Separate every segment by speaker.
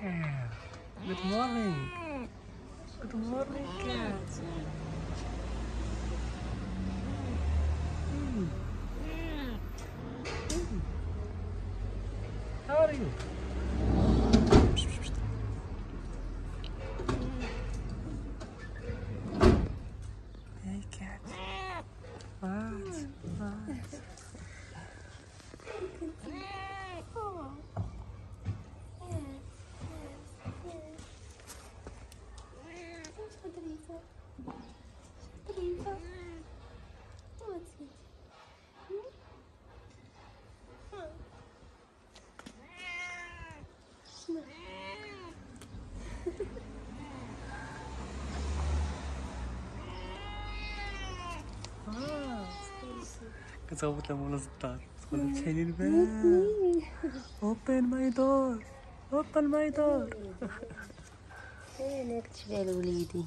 Speaker 1: cat. Good morning. Good morning, cat. How are you? Hey, cat. What? كتغوت لها مولا الدار تقول افتحي لي الباب. Open my door. Open my door.
Speaker 2: انا كنت شبه لوليدي.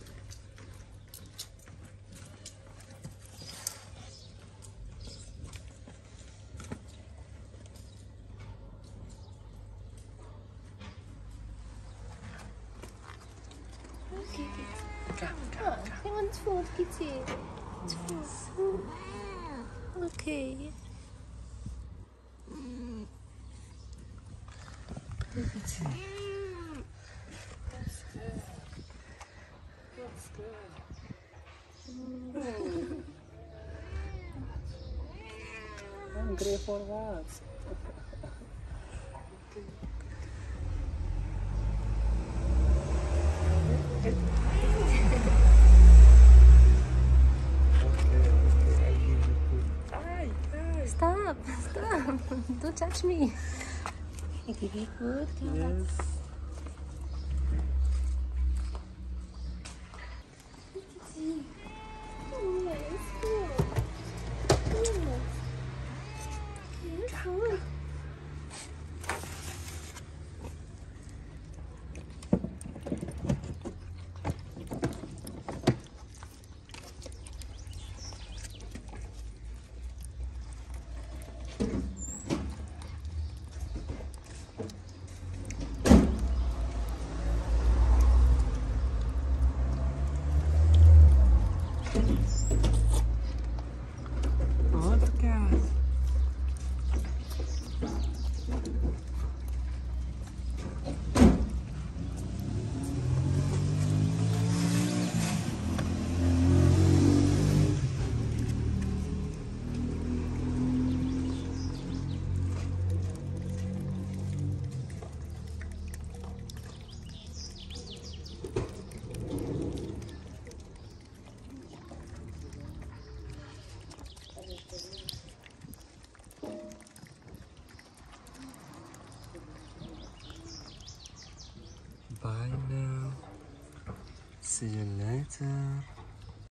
Speaker 2: He wants food, Kitty. It's food. Okay.
Speaker 1: That's good.
Speaker 2: That's good.
Speaker 1: Hungry for what?
Speaker 2: Stop! Don't touch me. I give you food.
Speaker 1: Yes. Bye now. See you later.